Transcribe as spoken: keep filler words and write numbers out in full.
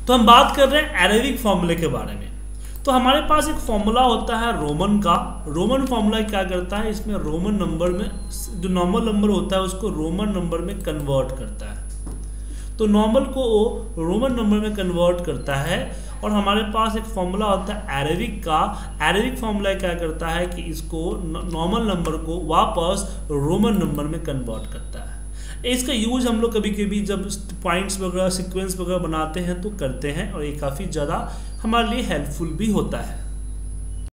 तो हम बात कर रहे हैं अरेबिक फॉर्मूले के बारे में। तो हमारे पास एक फॉर्मूला होता है रोमन का। रोमन फॉर्मूला क्या करता है, इसमें रोमन नंबर में जो नॉर्मल नंबर होता है उसको रोमन नंबर में कन्वर्ट करता है। तो नॉर्मल को वो रोमन नंबर में कन्वर्ट करता है। और हमारे पास एक फॉर्मूला होता है अरेबिक का। अरेबिक फॉर्मूला क्या करता है कि इसको नॉर्मल नंबर को वापस रोमन नंबर में कन्वर्ट करता है। इसका यूज हम लोग कभी कभी जब पॉइंट्स वगैरह सीक्वेंस वगैरह बनाते हैं तो करते हैं, और ये काफ़ी ज़्यादा हमारे लिए हेल्पफुल भी होता है।